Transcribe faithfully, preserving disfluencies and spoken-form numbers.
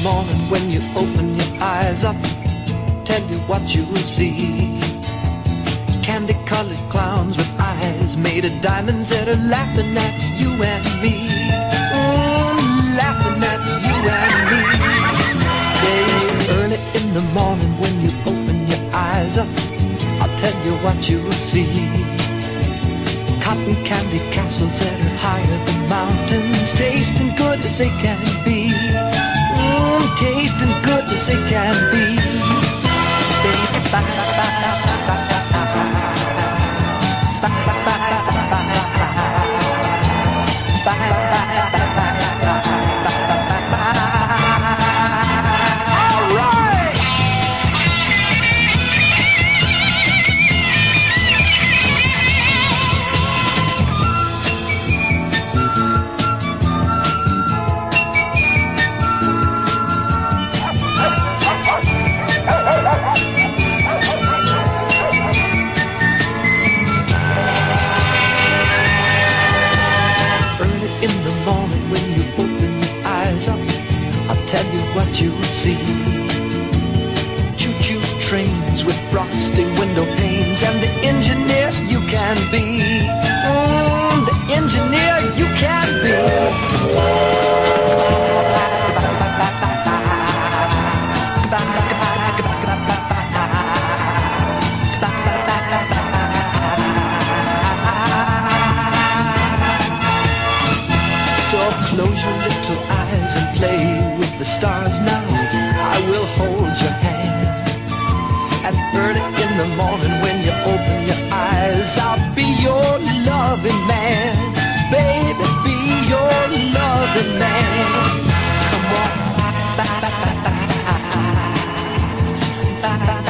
morning when you open your eyes up, tell you what you'll see. Candy-colored clowns with eyes made of diamonds that are laughing at you and me. Mm, laughing at you and me. They earn it in the morning when you open your eyes up, I'll tell you what you'll see. Cotton candy castles that are higher than mountains, tasting good as they can be. Mm, tasting good as they can be. Baby, ba, ba, ba, ba, ba, ba, ba. What you'll see. Choo-choo trains with frosty window panes, and the engineer you can be. Mm, the engineer you can be. So close your little eyes and play with the stars now. I will hold your hand, and early in the morning when you open your eyes, I'll be your loving man, baby, be your loving man. Come on, ba, ba, ba, ba, ba, ba, ba.